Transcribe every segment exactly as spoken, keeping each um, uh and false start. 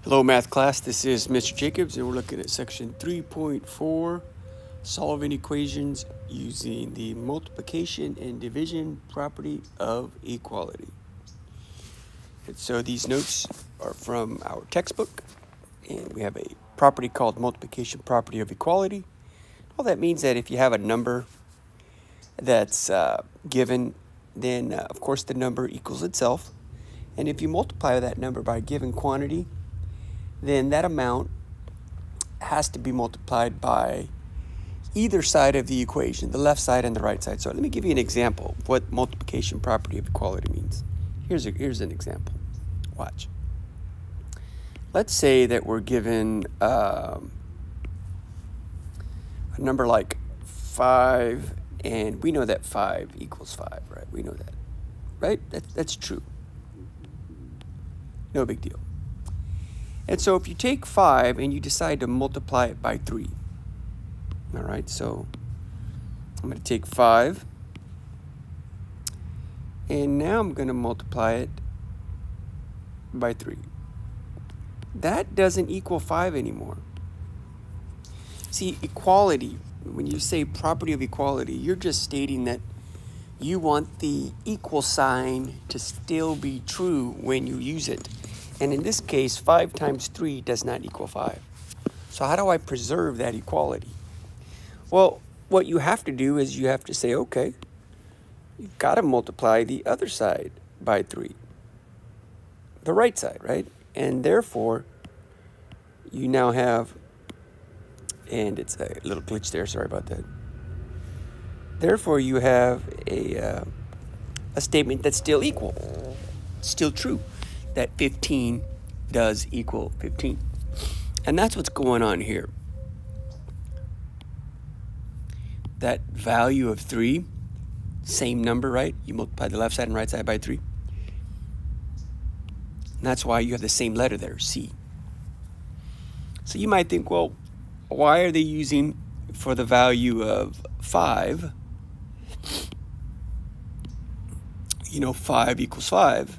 Hello, math class. This is Mister Jacobs, and we're looking at section three point four, solving equations using the multiplication and division property of equality. And so these notes are from our textbook, and we have a property called multiplication property of equality. All that means that if you have a number that's uh, given, then uh, of course the number equals itself. And if you multiply that number by a given quantity, then that amount has to be multiplied by either side of the equation, the left side and the right side. So let me give you an example of what multiplication property of equality means. Here's, a, here's an example. Watch. Let's say that we're given um, a number like five, and we know that five equals five, right? We know that, right? That, that's true. No big deal. And so if you take five and you decide to multiply it by three, all right, so I'm going to take five, and now I'm going to multiply it by three. That doesn't equal five anymore. See, equality, when you say property of equality, you're just stating that you want the equal sign to still be true when you use it. And in this case, five times three does not equal five. So how do I preserve that equality? Well, what you have to do is you have to say, okay, you've got to multiply the other side by three. The right side, right? And therefore, you now have, and it's a little glitch there, sorry about that. Therefore, you have a, uh, a statement that's still equal, still true, that fifteen does equal fifteen. And that's what's going on here. That value of three, same number, right? You multiply the left side and right side by three. And that's why you have the same letter there, C. So you might think, well, why are they using for the value of five? You know, five equals five.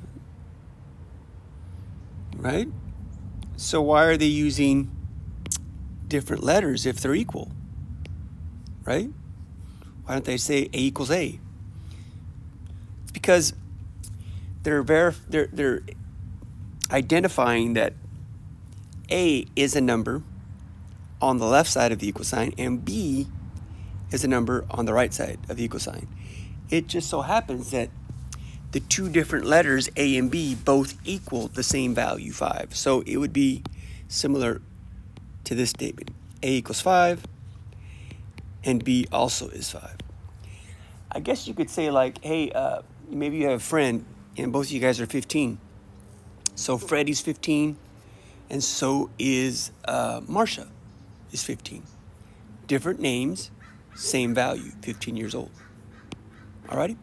Right? So why are they using different letters if they're equal? Right? Why don't they say A equals A? It's because they're verif they're they're identifying that A is a number on the left side of the equal sign and B is a number on the right side of the equal sign. It just so happens that the two different letters, A and B, both equal the same value, five. So it would be similar to this statement. A equals five, and B also is five. I guess you could say like, hey, uh, maybe you have a friend, and both of you guys are fifteen. So Freddie's fifteen, and so is uh, Marsha is fifteen. Different names, same value, fifteen years old. Alrighty?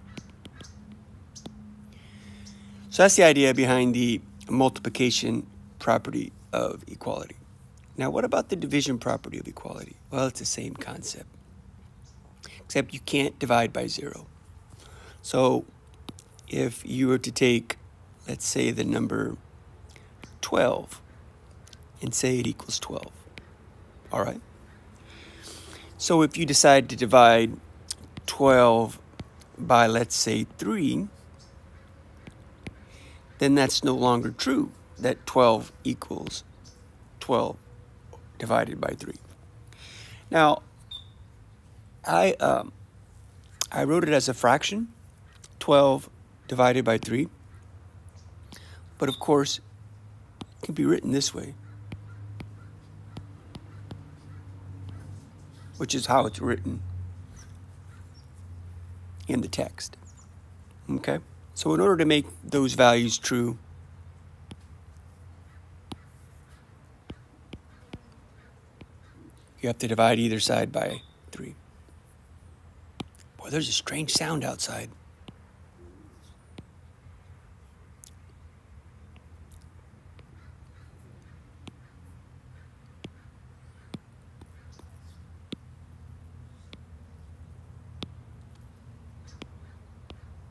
So that's the idea behind the multiplication property of equality. Now, what about the division property of equality? Well, it's the same concept, except you can't divide by zero. So if you were to take, let's say, the number twelve and say it equals twelve, all right? So if you decide to divide twelve by, let's say, three, then that's no longer true, that twelve equals twelve divided by three. Now, I, um, I wrote it as a fraction, twelve divided by three, but of course, it can be written this way, which is how it's written in the text, okay? So in order to make those values true, you have to divide either side by three. Boy, there's a strange sound outside.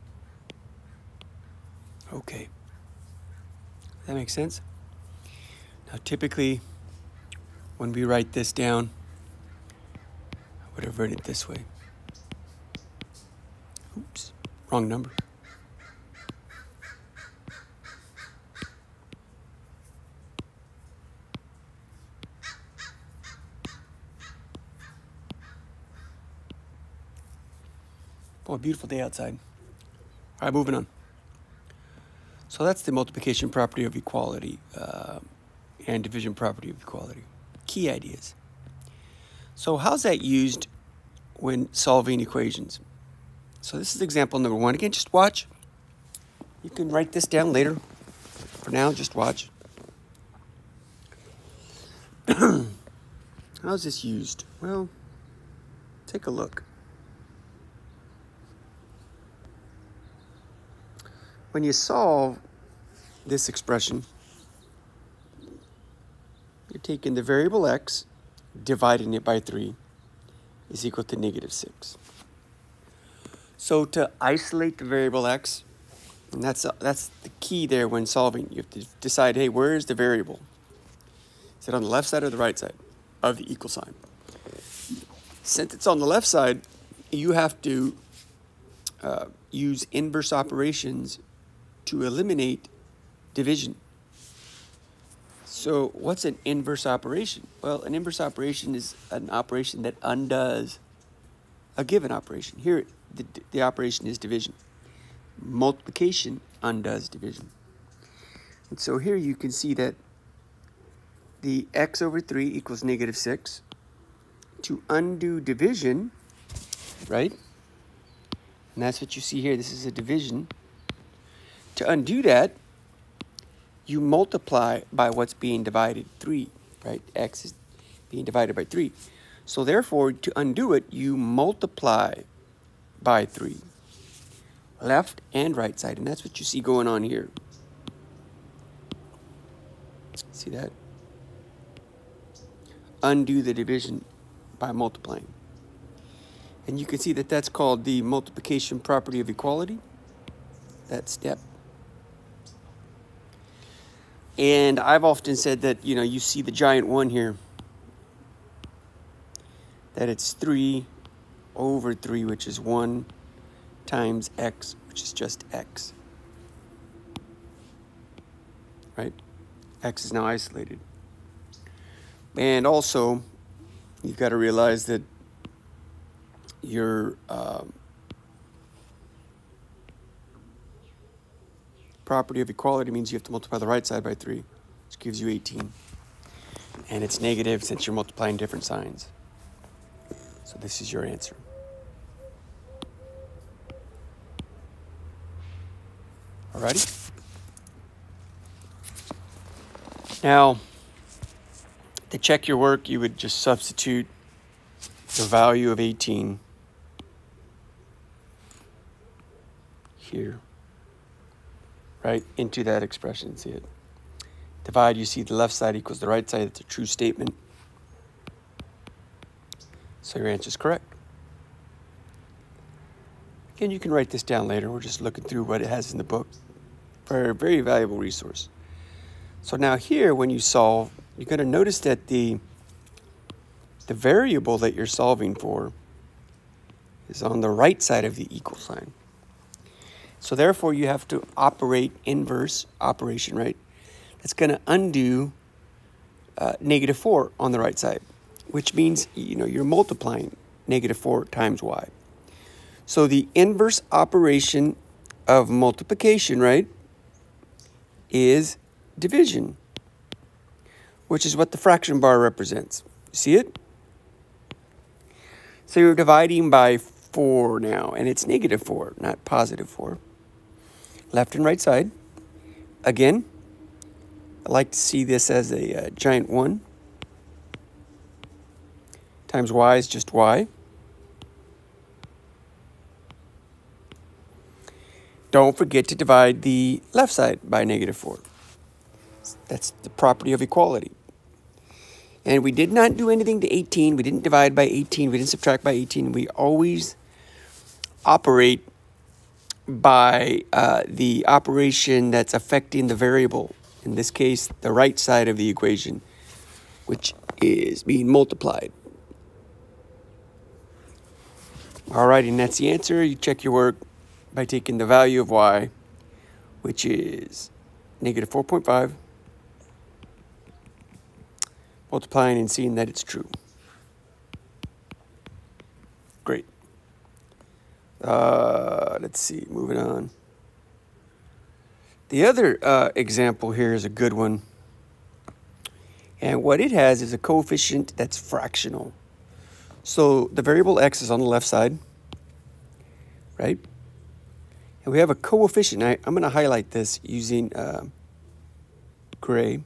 Okay. That makes sense? Now, typically, when we write this down, I would have written it this way. Oops, wrong number. Boy, beautiful day outside. All right, moving on. So that's the multiplication property of equality uh, and division property of equality. Key ideas. So how's that used when solving equations? So this is example number one. Again, just watch. You can write this down later. For now, just watch. How's this used? Well, take a look. When you solve this expression, you're taking the variable x, dividing it by three, is equal to negative six. So to isolate the variable x, and that's, that's the key there when solving, you have to decide, hey, where is the variable? Is it on the left side or the right side of the equal sign? Since it's on the left side, you have to uh, use inverse operations to eliminate division. So what's an inverse operation? Well, an inverse operation is an operation that undoes a given operation. Here, the, the operation is division. Multiplication undoes division. And so here you can see that the x over three equals negative six. To undo division, right? And that's what you see here. This is a division. To undo that, you multiply by what's being divided, three, right? X is being divided by three. So therefore, to undo it, you multiply by three. Left and right side, and that's what you see going on here. See that? Undo the division by multiplying. And you can see that that's called the multiplication property of equality, that step. And I've often said that, you know, you see the giant one here, that it's three over three, which is one times x, which is just x, right? X is now isolated. And also, you've got to realize that your um, property of equality means you have to multiply the right side by three, which gives you eighteen. And it's negative since you're multiplying different signs. So this is your answer. Alrighty? Now, to check your work, you would just substitute the value of eighteen here, right, into that expression. See it? Divide, you see the left side equals the right side. It's a true statement. So your answer is correct. Again, you can write this down later. We're just looking through what it has in the book. Very, very valuable resource. So now here, when you solve, you're going to notice that the, the variable that you're solving for is on the right side of the equal sign. So therefore, you have to operate inverse operation, right? That's going to undo uh, negative four on the right side, which means, you know, you're multiplying negative four times y. So the inverse operation of multiplication, right, is division, which is what the fraction bar represents. You see it? So you're dividing by four now, and it's negative four, not positive four. Left and right side. Again, I like to see this as a uh, giant one. Times y is just y. Don't forget to divide the left side by negative four. That's the property of equality. And we did not do anything to eighteen. We didn't divide by eighteen. We didn't subtract by eighteen. We always operate by uh, the operation that's affecting the variable In this case, the right side of the equation, which is being multiplied. Alrighty, and that's the answer. You check your work by taking the value of y, which is negative four point five, multiplying and seeing that it's true. Great. Uh, let's see, moving on. The other uh, example here is a good one. And what it has is a coefficient that's fractional. So the variable x is on the left side, right? And we have a coefficient. I, I'm going to highlight this using uh, gray.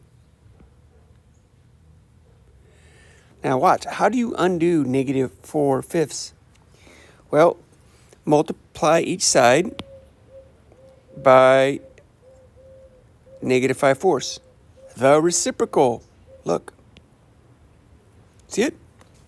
Now watch, how do you undo negative four fifths? Well, multiply each side by negative five fourths. The reciprocal. Look. See it?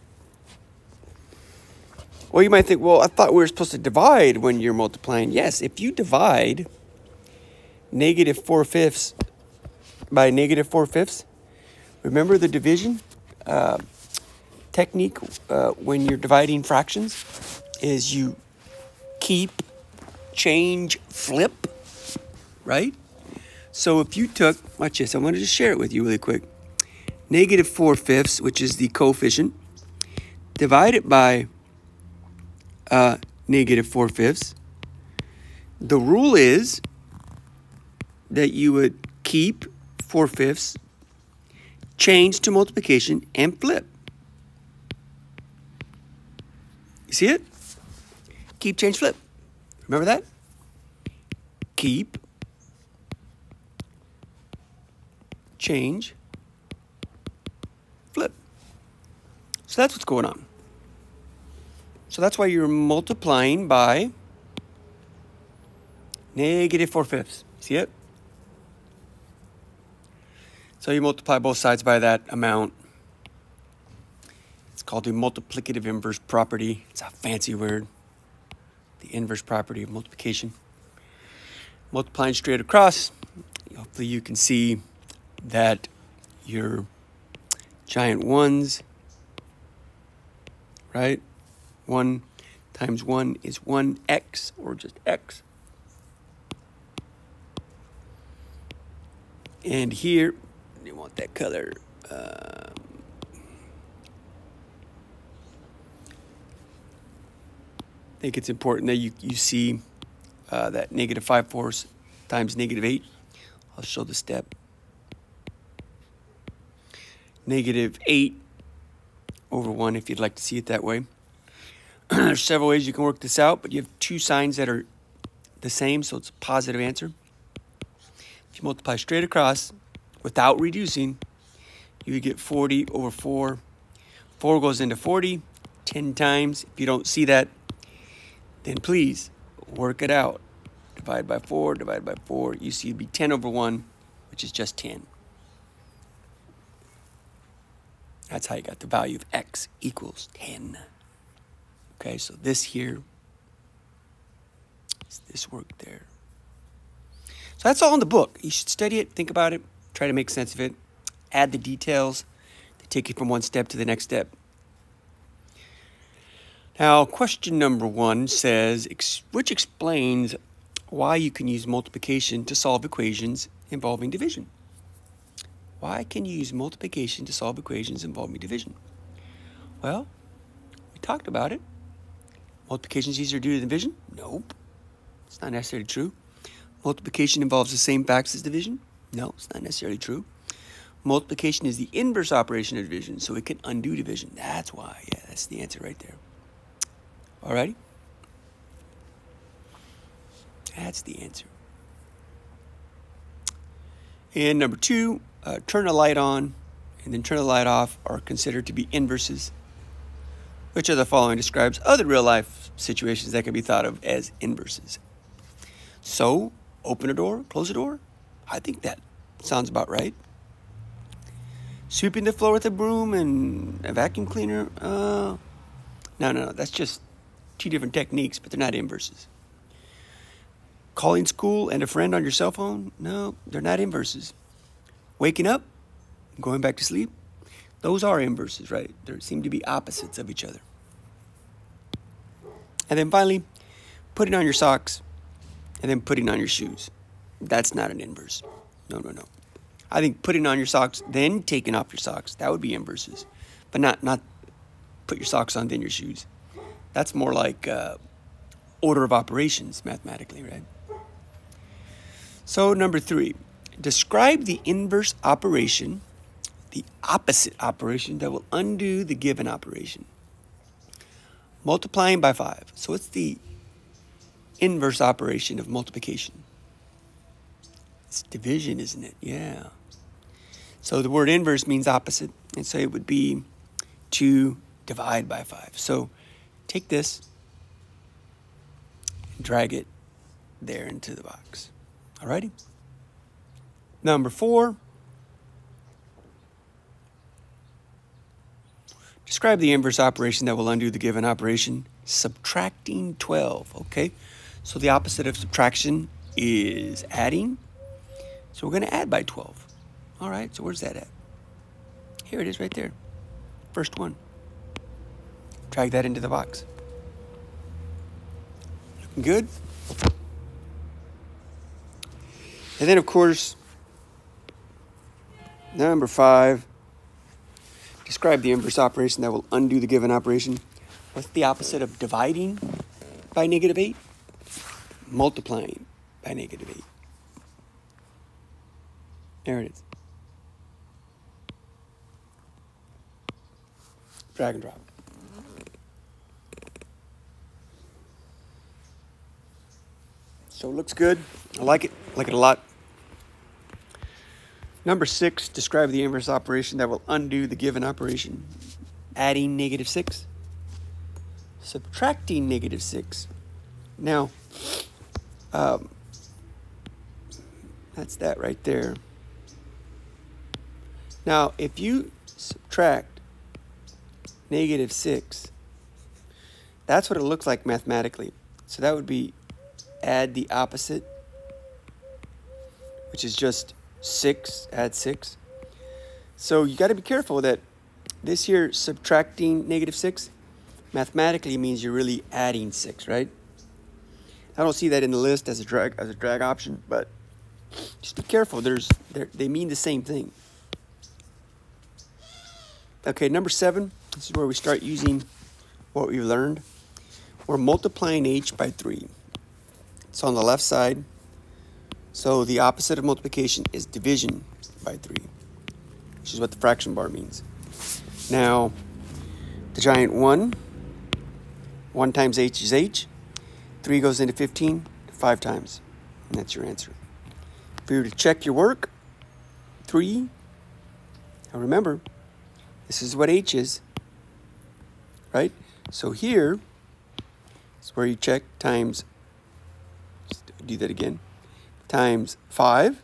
Well, you might think, well, I thought we were supposed to divide when you're multiplying. Yes, if you divide negative four fifths by negative four fifths, remember the division uh, technique uh, when you're dividing fractions is you keep, change, flip, right? So if you took, watch this, I want to just share it with you really quick. Negative four fifths, which is the coefficient, divide it by uh, negative four fifths. The rule is that you would keep four fifths, change to multiplication, and flip. You see it? Keep, change, flip. Remember that? Keep, change, flip. So that's what's going on. So that's why you're multiplying by negative four fifths. See it? So you multiply both sides by that amount. It's called the multiplicative inverse property. It's a fancy word. The inverse property of multiplication. Multiplying straight across. Hopefully you can see that your giant ones, right? one times one is one x, or just x. And here, you want that color. Um, I think it's important that you, you see uh, that negative five fourths times negative eight. I'll show the step. Negative eight over one, if you'd like to see it that way. There's several ways you can work this out, but you have two signs that are the same, so it's a positive answer. If you multiply straight across without reducing, you would get forty over four. four goes into forty ten times. If you don't see that, then please work it out. Divide by four, divide by four. You see it'd be ten over one, which is just ten. That's how you got the value of x equals ten. Okay, so this here is this work there. So that's all in the book. You should study it, think about it, try to make sense of it, add the details to take you from one step to the next step. Now, question number one says, which explains why you can use multiplication to solve equations involving division. Why can you use multiplication to solve equations involving division? Well, we talked about it. Multiplication is easier to do than division? Nope. It's not necessarily true. Multiplication involves the same facts as division? No, it's not necessarily true. Multiplication is the inverse operation of division, so it can undo division. That's why. Yeah, that's the answer right there. Alrighty? That's the answer. And number two, uh, turn a light on and then turn the light off are considered to be inverses. Which of the following describes other real-life situations that can be thought of as inverses? So, open a door, close a door? I think that sounds about right. Sweeping the floor with a broom and a vacuum cleaner? Uh, no, no, no. That's just two different techniques, but they're not inverses. Calling school and a friend on your cell phone? No, they're not inverses. waking up, going back to sleep, those are inverses, right? They seem to be opposites of each other. And then finally, putting on your socks and then putting on your shoes. That's not an inverse. No, no, no. I think putting on your socks, then taking off your socks, that would be inverses. But not, not put your socks on, then your shoes. That's more like uh, order of operations mathematically, right? So number three, describe the inverse operation, the opposite operation that will undo the given operation. Multiplying by five. So it's the inverse operation of multiplication. It's division, isn't it? Yeah. So the word inverse means opposite, and so it would be to divide by five. So take this and drag it there into the box. Alrighty? Number four, describe the inverse operation that will undo the given operation. Subtracting twelve. Okay, so the opposite of subtraction is adding. So we're going to add by twelve. All right, so where's that at? Here it is right there. First one. Drag that into the box. Looking good? And then, of course, number five, describe the inverse operation that will undo the given operation. What's the opposite of dividing by negative eight? Multiplying by negative eight. There it is. Drag and drop. So it looks good. I like it. I like it a lot. Number six, describe the inverse operation that will undo the given operation. Adding negative six. Subtracting negative six. Now, um, that's that right there. Now, if you subtract negative six, that's what it looks like mathematically. So that would be add the opposite, which is just six, add six. So you got to be careful that this here, subtracting negative six, mathematically means you're really adding six, right? I don't see that in the list as a drag as a drag option, but just be careful. There's they mean the same thing. Okay, number seven. This is where we start using what we've learned. We're multiplying h by three. It's on the left side. So the opposite of multiplication is division by three, which is what the fraction bar means. Now, the giant one, one times h is h. three goes into fifteen, five times. And that's your answer. If you were to check your work, three, now remember, this is what h is, right? So here is where you check times, just do that again, times five.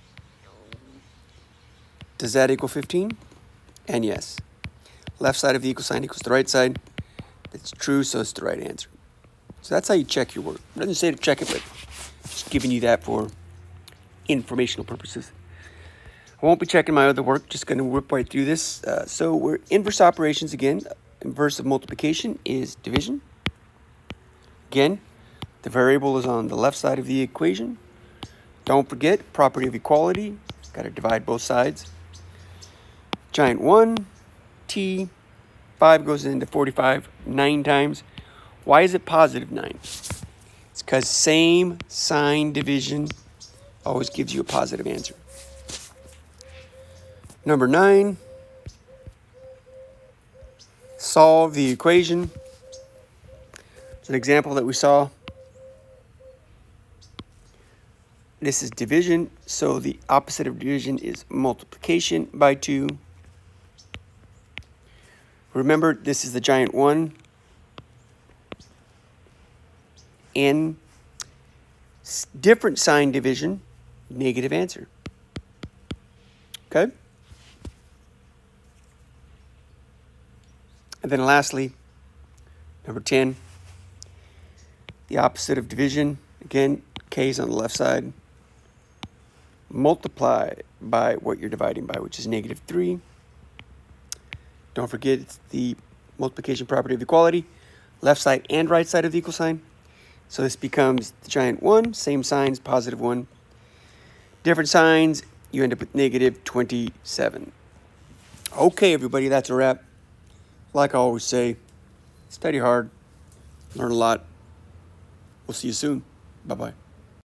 Does that equal fifteen? And yes. Left side of the equal sign equals the right side. It's true, so it's the right answer. So that's how you check your work. It doesn't say to check it, but just giving you that for informational purposes. I won't be checking my other work, just going to whip right through this. Uh, so we're inverse operations again. Inverse of multiplication is division. Again, the variable is on the left side of the equation. Don't forget, property of equality. Got to divide both sides. Giant one, t, five goes into forty-five, nine times. Why is it positive nine? It's because same sign division always gives you a positive answer. Number nine, solve the equation. It's an example that we saw. This is division, so the opposite of division is multiplication by two. Remember, this is the giant one. In different sign division, negative answer. Okay? And then lastly, number ten, the opposite of division. Again, k is on the left side. Multiply by what you're dividing by, which is negative three. Don't forget, it's the multiplication property of equality, left side and right side of the equal sign. So this becomes the giant one, same signs, positive one. Different signs, you end up with negative twenty-seven. Okay, everybody, that's a wrap. Like I always say, study hard, learn a lot. We'll see you soon. Bye-bye.